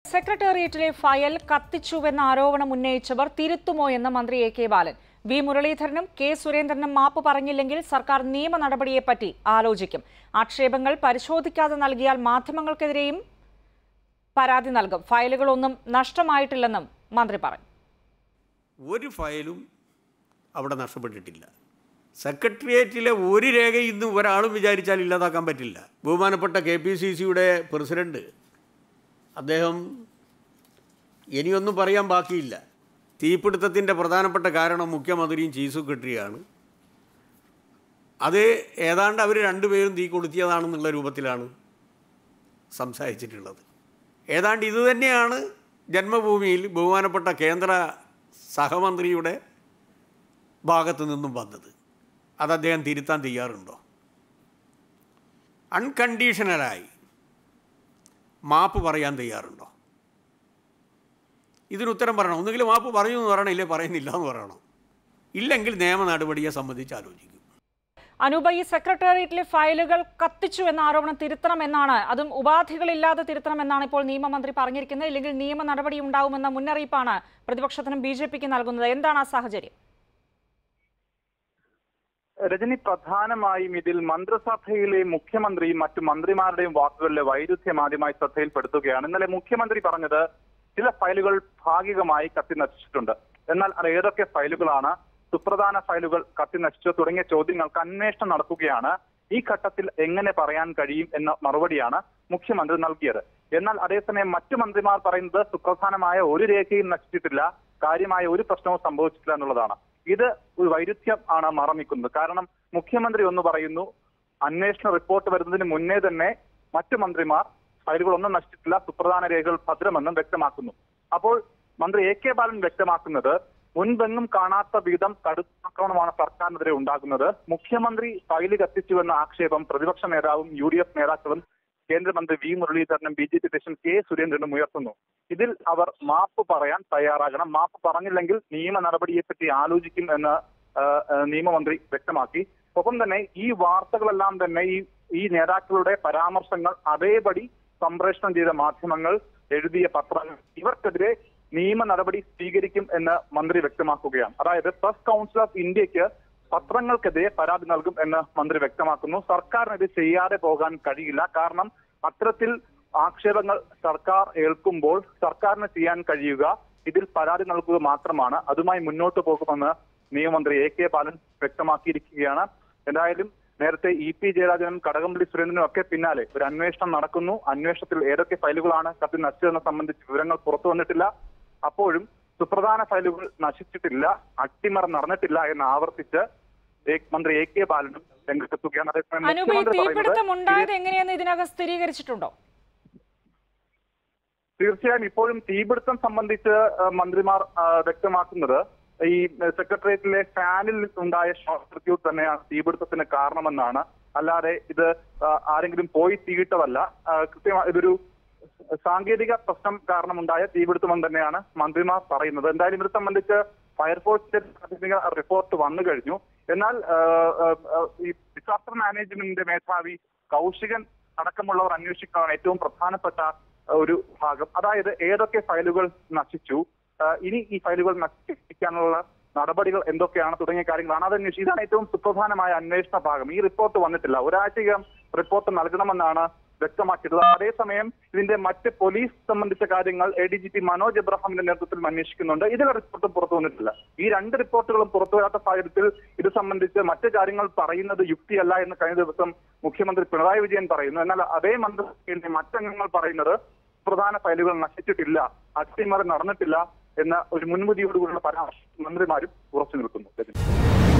സെക്രട്ടേറിയറ്റിലെ file കത്തിച്ചുവെന്ന ആരോപണം ഉന്നയിച്ചവർ തിരുത്തുമോ എന്ന് മന്ത്രി എ കെ ബാലൻ. വി മുരളീധരനും കെ സുരേന്ദ്രനും മാപ്പ് പറഞ്ഞില്ലെങ്കിൽ സർക്കാർ നിയമ നടപടിയെപ്പറ്റി ആലോചിക്കും. ആക്ഷേപങ്ങൾ പരിശോധിക്കാതെ നൽകിയാൽ മാധ്യമങ്ങൾക്കെതിരെയും പരാതി നൽകും. ഫയലുകളൊന്നും നഷ്ടമായിട്ടില്ലെന്നും മന്ത്രി പറഞ്ഞു. ഒരു ഫയലും അവിടെ നഷ്ടപ്പെട്ടിട്ടില്ല. സെക്രട്ടേറിയറ്റിലെ ഒരു രേഖ ഇന്നും ഒരാളും വിചാരിച്ചാൽ ഇല്ലാതാക്കാൻ പറ്റില്ല. ബഹുമാനപ്പെട്ട KPCCയുടെ പ്രസിഡന്റ് അദ്ദേഹം ഇനിയൊന്നും പറയാൻ ബാക്കിയില്ല. തീപിടുത്തത്തിൻ്റെ പ്രധാനപ്പെട്ട കാരണം മുഖ്യമന്ത്രിയും ചീഫ് സെക്രട്ടറിയാണ്. അത് ഏതാണ്ട് അവർ രണ്ടുപേരും തീ കൊളുത്തിയതാണെന്നുള്ള രൂപത്തിലാണ് സംസാരിച്ചിട്ടുള്ളത്. ഏതാണ്ട് ഇതുതന്നെയാണ് ജന്മഭൂമിയിൽ ബഹുമാനപ്പെട്ട കേന്ദ്ര സഹമന്ത്രിയുടെ ഭാഗത്തു നിന്നും വന്നത്. അത് അദ്ദേഹം തിരുത്താൻ തയ്യാറുണ്ടോ? അൺകണ്ടീഷണലായി മാപ്പ് പറയാൻ തയ്യാറുണ്ടോ? ഇതിനുത്തരം പറയണം. ഒന്നുകിൽ മാപ്പ് പറയൂ എന്ന് പറയണം, ഇല്ലേ പറയുന്നില്ല എന്ന് പറയണം. ഇല്ലെങ്കിൽ നിയമ നടപടിയെ സംബന്ധിച്ച് ആലോചിക്കും. അനൂപ, ഈ സെക്രട്ടേറിയറ്റിലെ ഫയലുകൾ കത്തിച്ചു എന്ന ആരോപണം തിരുത്തണമെന്നാണ്, അതും ഉപാധികളില്ലാതെ തിരുത്തണമെന്നാണ് ഇപ്പോൾ നിയമമന്ത്രി പറഞ്ഞിരിക്കുന്നത്. ഇല്ലെങ്കിൽ നിയമ നടപടി ഉണ്ടാവുമെന്ന മുന്നറിയിപ്പാണ് പ്രതിപക്ഷത്തിനും BJPക്ക് നൽകുന്നത്. എന്താണ് ആ സാഹചര്യം? രജനി, പ്രധാനമായും ഇതിൽ മന്ത്രിസഭയിലെ മുഖ്യമന്ത്രിയും മറ്റു മന്ത്രിമാരുടെയും വാക്കുകളിലെ വൈരുദ്ധ്യം ആദ്യമായി ശ്രദ്ധയിൽപ്പെടുത്തുകയാണ്. ഇന്നലെ മുഖ്യമന്ത്രി പറഞ്ഞത് ചില ഫയലുകൾ ഭാഗികമായി കത്തി നശിച്ചിട്ടുണ്ട്. എന്നാൽ അത് ഏതൊക്കെ ഫയലുകളാണ്, സുപ്രധാന ഫയലുകൾ കത്തി നശിച്ചോ തുടങ്ങിയ ചോദ്യങ്ങൾക്ക് അന്വേഷണം നടക്കുകയാണ്. ഈ ഘട്ടത്തിൽ എങ്ങനെ പറയാൻ കഴിയും എന്ന മറുപടിയാണ് മുഖ്യമന്ത്രി നൽകിയത്. എന്നാൽ അതേസമയം മറ്റു മന്ത്രിമാർ പറയുന്നത് സുപ്രധാനമായ ഒരു രേഖയും നശിച്ചിട്ടില്ല, കാര്യമായ ഒരു പ്രശ്നവും സംഭവിച്ചിട്ടില്ല എന്നുള്ളതാണ്. ഇത് ഒരു വൈരുദ്ധ്യം ആണ് മറന്നിക്കുന്നത്. കാരണം മുഖ്യമന്ത്രി ഒന്ന് പറയുന്നു, അന്വേഷണ റിപ്പോർട്ട് വരുന്നതിന് മുന്നേ തന്നെ മറ്റു മന്ത്രിമാർ ഫയലുകളൊന്നും നശിച്ചിട്ടില്ല, സുപ്രധാന രേഖകൾ ഭദ്രമെന്നും വ്യക്തമാക്കുന്നു. അപ്പോൾ മന്ത്രി എ കെ ബാലൻ വ്യക്തമാക്കുന്നത് മുൻപെങ്ങും കാണാത്ത വിധം കടുത്ത ആക്രമണമാണ് സർക്കാരിനെതിരെ ഉണ്ടാകുന്നത്. മുഖ്യമന്ത്രി ഫയല് കത്തിച്ചുവെന്ന ആക്ഷേപം പ്രതിപക്ഷ നേതാവും UDF നേതാക്കളും കേന്ദ്രമന്ത്രി വി മുരളീധരനും BJP പ്രസിഡന്റ് കെ സുരേന്ദ്രനും ഉയർത്തുന്നു. ഇതിൽ അവർ മാപ്പ് പറയാൻ തയ്യാറാകണം. മാപ്പ് പറഞ്ഞില്ലെങ്കിൽ നിയമ നടപടിയെപ്പറ്റി ആലോചിക്കും എന്ന് നിയമമന്ത്രി വ്യക്തമാക്കി. ഒപ്പം തന്നെ ഈ വാർത്തകളെല്ലാം തന്നെ ഈ നേതാക്കളുടെ പരാമർശങ്ങൾ അതേപടി സംപ്രേഷണം ചെയ്ത മാധ്യമങ്ങൾ, എഴുതിയ പത്രങ്ങൾ, ഇവർക്കെതിരെ നിയമ നടപടി സ്വീകരിക്കും എന്ന് മന്ത്രി വ്യക്തമാക്കുകയാണ്. അതായത് പ്രസ് കൗൺസിൽ ഓഫ് ഇന്ത്യക്ക് പത്രങ്ങൾക്കെതിരെ പരാതി നൽകും എന്ന് മന്ത്രി വ്യക്തമാക്കുന്നു. സർക്കാരിന് ഇത് ചെയ്യാതെ പോകാൻ കഴിയില്ല. കാരണം അത്തരത്തിൽ ആക്ഷേപങ്ങൾ സർക്കാർ ഏൽക്കുമ്പോൾ സർക്കാരിന് ചെയ്യാൻ കഴിയുക ഇതിൽ പരാതി നൽകുക മാത്രമാണ്. അതുമായി മുന്നോട്ട് പോകുമെന്ന് നിയമമന്ത്രി എ കെ ബാലൻ വ്യക്തമാക്കിയിരിക്കുകയാണ്. എന്തായാലും നേരത്തെ EP ജയരാജനും കടകംപള്ളി സുരേന്ദ്രനും ഒക്കെ പിന്നാലെ ഒരു അന്വേഷണം നടക്കുന്നു. അന്വേഷണത്തിൽ ഏതൊക്കെ ഫയലുകളാണ് കത്തി നശിച്ചതെന്ന് സംബന്ധിച്ച് വിവരങ്ങൾ പുറത്തു വന്നിട്ടില്ല. അപ്പോഴും സുപ്രധാന ഫയലുകൾ നശിച്ചിട്ടില്ല, അട്ടിമറി നടന്നിട്ടില്ല എന്ന് ആവർത്തിച്ച് മന്ത്രി എ കെ ബാലനും രംഗത്തെത്തുകയാണ്. തീപിടുത്തം ഉണ്ടായത് എങ്ങനെയെന്ന് ഇതിനകം സ്ഥിരീകരിച്ചിട്ടുണ്ടോ? തീർച്ചയായും ഇപ്പോഴും തീപിടുത്തം സംബന്ധിച്ച് മന്ത്രിമാർ വ്യക്തമാക്കുന്നത് ഈ സെക്രട്ടേറിയറ്റിലെ ഫാനിൽ ഉണ്ടായ ഷോർട്ട് സർക്യൂട്ട് തന്നെയാണ് തീപിടുത്തത്തിന് കാരണമെന്നാണ്. അല്ലാതെ ഇത് ആരെങ്കിലും പോയി തീയിട്ടതല്ല. കൃത്യമായി ഇതൊരു സാങ്കേതിക പ്രശ്നം കാരണമുണ്ടായ തീപിടുത്തമെന്ന് തന്നെയാണ് മന്ത്രിമാർ പറയുന്നത്. എന്തായാലും ഇത് സംബന്ധിച്ച് ഫയർഫോഴ്സിന്റെ പ്രാഥമിക റിപ്പോർട്ട് വന്നു കഴിഞ്ഞു. എന്നാൽ ഈ ഡിസാസ്റ്റർ മാനേജ്മെന്റിന്റെ മേധാവി കൗശികൻ അടക്കമുള്ളവർ അന്വേഷിക്കാനാണ് ഏറ്റവും പ്രധാനപ്പെട്ട ഒരു ഭാഗം. അതായത് ഏതൊക്കെ ഫയലുകൾ നശിച്ചു, ഇനി ഈ ഫയലുകൾ നശിപ്പിക്കാനുള്ള നടപടികൾ എന്തൊക്കെയാണ് തുടങ്ങിയ കാര്യങ്ങളാണ് അത് അന്വേഷിച്ചത്. ഇതാണ് ഏറ്റവും സുപ്രധാനമായ അന്വേഷണ ഭാഗം. ഈ റിപ്പോർട്ട് വന്നിട്ടില്ല. ഒരാഴ്ചയ്ക്കകം റിപ്പോർട്ട് നൽകണമെന്നാണ് വ്യക്തമാക്കിയത്. അതേസമയം ഇതിന്റെ മറ്റ് പോലീസ് സംബന്ധിച്ച കാര്യങ്ങൾ ADGP മനോജ് എബ്രഹാമിന്റെ നേതൃത്വത്തിൽ അന്വേഷിക്കുന്നുണ്ട്. ഇതിലെ റിപ്പോർട്ടും പുറത്തു വന്നിട്ടില്ല. ഈ രണ്ട് റിപ്പോർട്ടുകളും പുറത്തു വരാത്ത സാഹചര്യത്തിൽ ഇത് സംബന്ധിച്ച് മറ്റു കാര്യങ്ങൾ പറയുന്നത് യുക്തിയല്ല എന്ന് കഴിഞ്ഞ ദിവസം മുഖ്യമന്ത്രി പിണറായി വിജയൻ പറയുന്നു. എന്നാൽ അതേ മന്ത്രിസഭയിലെ മറ്റംഗങ്ങൾ പറയുന്നത് പ്രധാന ഫയലുകൾ നശിച്ചിട്ടില്ല, അട്ടിമറി നടന്നിട്ടില്ല എന്ന ഒരു മുൻവിധിയോടുകൂടിയുള്ള പരാമർശം മന്ത്രിമാരും ഉറച്ചു നിൽക്കുന്നു.